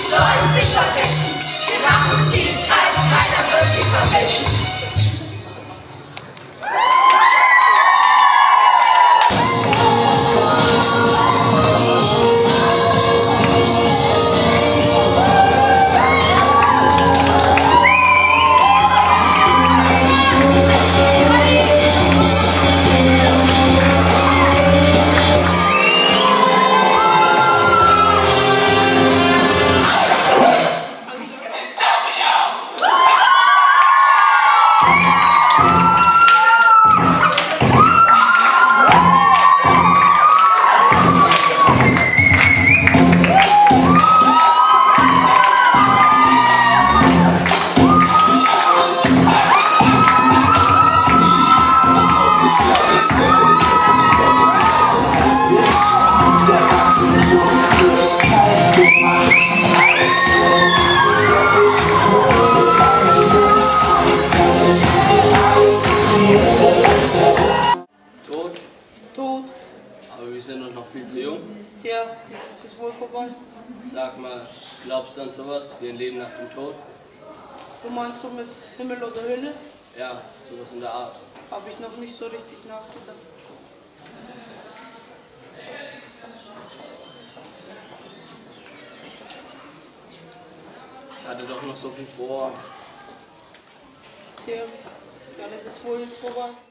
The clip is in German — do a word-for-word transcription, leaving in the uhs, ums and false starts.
soll's nicht vergessen. Wir machen die Zeit, keiner wird sie vergessen. Tot? Tot. Aber wir sind noch viel zu jung. Tja, jetzt ist es wohl vorbei. Sag mal, glaubst du an sowas wie ein Leben nach dem Tod? Du meinst so mit Himmel oder Hölle? Ja, sowas in der Art. Habe ich noch nicht so richtig nachgedacht. Ich hatte doch noch so viel vor. Tja, dann ist es wohl jetzt vorbei.